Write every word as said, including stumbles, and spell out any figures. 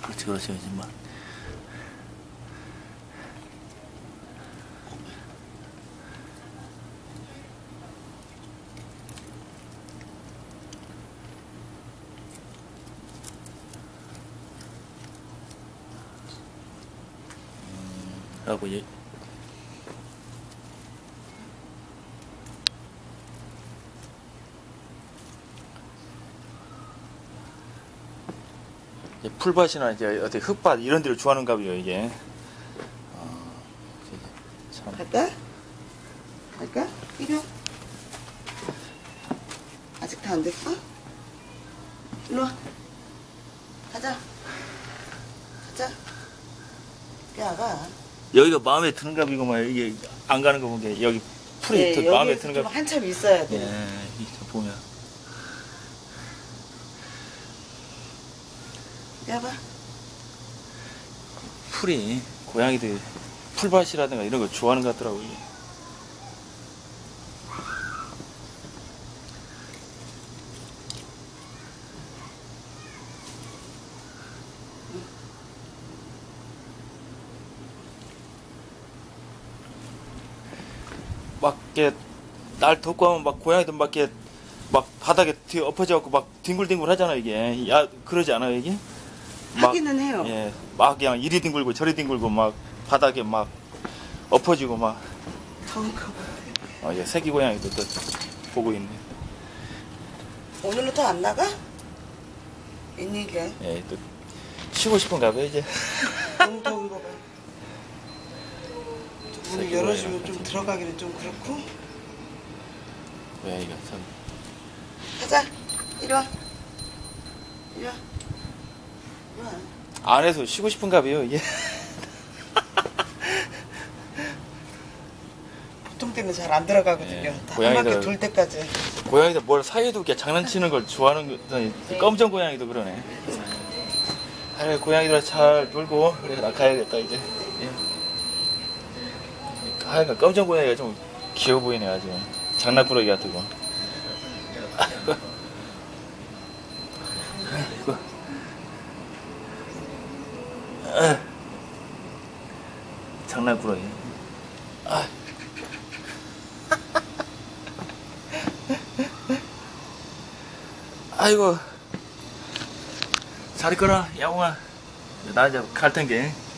그렇지, 그렇지, 정말. 음, 하고 예. 풀밭이나 이제 어떻게 흙밭 이런 데를 좋아하는가 봐요, 이게. 어, 참. 갈까? 갈까? 이리 와. 아직 다 안 됐어? 일로 와. 가자. 가자. 이리 와봐. 여기가 마음에 드는가 봐, 이거 막 이게 안 가는 거 보니까 여기 풀이 네, 더 마음에 여기에서 드는가 좀 봐. 한참 있어야 돼. 예, 이거 보면. 이리 와봐. 풀이 고양이들 풀밭이라든가 이런 거 좋아하는 것 같더라고요. 막 이렇게 날 덮고 하면 막 고양이들 막 이렇게 막 바닥에 뒤 엎어져갖고 막 뒹굴뒹굴 하잖아 이게. 야 그러지 않아요 이게? 막, 하기는 해요. 예, 막 그냥 이리 뒹굴고 저리 뒹굴고 막 바닥에 막 엎어지고 막. 더운 거 같아. 어, 예, 새끼 고양이도 또 보고 있네. 오늘은 또 안 나가? 웬일이야? 예, 또 쉬고 싶은가 봐요 이제. 너무 더운 거 봐. 문을 새끼 열어주면 고양이랑 좀 들어가기는 좀 그렇고. 고양이가 참. 가자. 이리 와. 이리 와. 이리 와. 안에서 쉬고 싶은가 봐요 이게. 보통 때는 잘 안 들어가거든요. 예, 다 한 바퀴 고양이들- 돌 때까지. 고양이들 뭘 사이에도 이렇게 장난치는 걸 좋아하는 거, 검정 고양이도 그러네. 아유, 고양이들 잘 놀고, 그래, 나 가야겠다, 이제. 예. 하여간 검정 고양이가 좀 귀여워 보이네, 아주. 장난꾸러기 같고. 아이고. 아이고. 아. 장난꾸러기. 아. 아이고 잘 있거라 야옹아 나 이제 갈 텐게